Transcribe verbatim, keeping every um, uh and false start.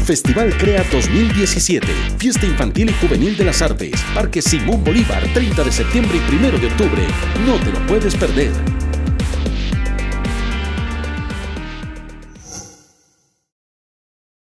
Festival CREA dos mil diecisiete. Fiesta Infantil y Juvenil de las Artes. Parque Simón Bolívar, treinta de septiembre y primero de octubre. No te lo puedes perder.